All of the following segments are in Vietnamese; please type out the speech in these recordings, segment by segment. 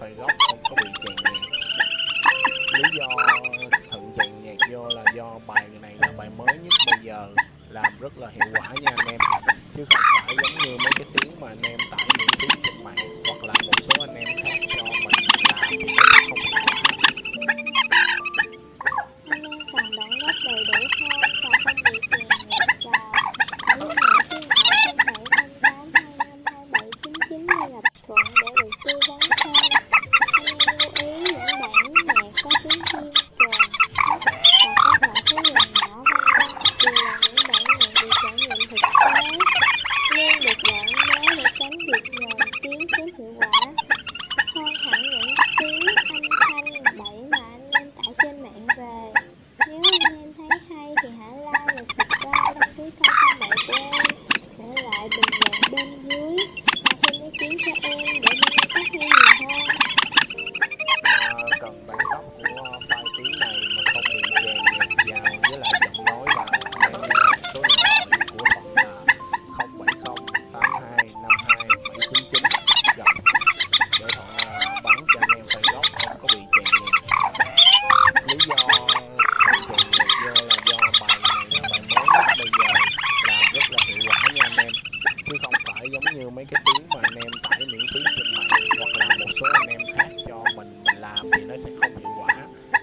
file gốc không có bị chèn nhạc. Lý do Thuận chèn nhạc vô là do bài này là bài mới nhất bây giờ, làm rất là hiệu quả nha anh em, chứ không phải giống như mấy cái tiếng mà anh em tải miễn phí trên mạng hoặc là một số anh em khác cho mình làm thì nó sẽ không hiệu quả. Anh em cần bản gốc đầy đủ hơn và không bị chèn nhạc vào. Hãy liên hệ số điện thoại 0708252799 để gặp Thuận để được tư vấn thêm. Anh em lưu ý những bản nhạc có tiếng chim, kèn, thấp và các loại phím lần nhỏ vân vân đều là những bản nhạc được trải nghiệm thực tế, luôn được gợi nhớ để tránh việc nhồi tiếng kém hiệu quả. Hơn hẳn những tiếng âm thanh bậy mà anh em tải trên mạng về. Nếu anh em thấy hay thì hãy like và subscribe đăng ký kênh Phan Bảy của em, để lại bình luận bên dưới và thêm ý kiến cho em để bên em phát huy nhiều hơn. Cần bản gốc của file tiếng này mà không bị chèn nhạc vào với lại giọng nói là anh em liên hệ số điện thoại của Thuận là 0708252799 gặp để Thuận bán cho anh em file gốc không có bị chèn nhạc. Lý do Thuận chèn nhạc vô là do bài này là bài mới nhất bây giờ, làm rất là hiệu quả nha anh em, chứ không phải giống như mấy cái tiếng mà anh em tải miễn phí trên mạng hoặc là một số anh em khác cho mình làm thì nó sẽ không hiệu quả.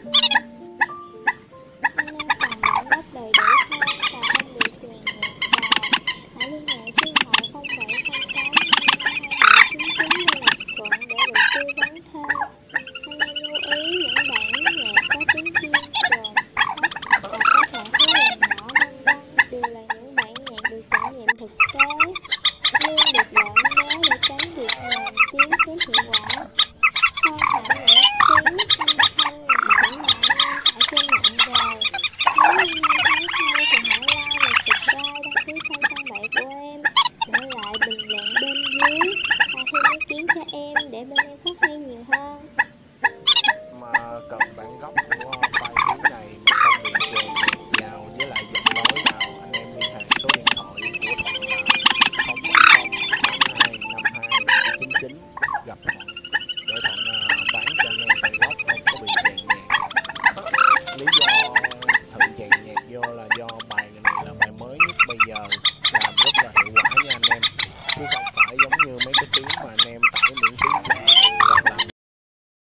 Anh em cần bản gốc đầy đủ hơn và không bị chèn nhạc vào. Hãy liên hệ số điện thoại 0708252799 để gặp Thuận để được tư vấn thêm. Anh em lưu ý những bản nhạc có tiếng chim, kèn, thấp và các loại phím lần nhỏ vân vân đều là những bản nhạc được trải nghiệm thực tế, luôn được gợi nhớ để tránh việc nhồi tiếng kém hiệu quả. Hơn hẳn những tiếng âm thanh bậy mà anh em tải trên mạng về. Nếu anh em thấy hay thì hãy like và subscribe đăng ký kênh Phan Bảy của em, để lại bình luận bên dưới và thêm ý kiến cho em để bên em phát huy nhiều hơn. Mà cần bản gốc của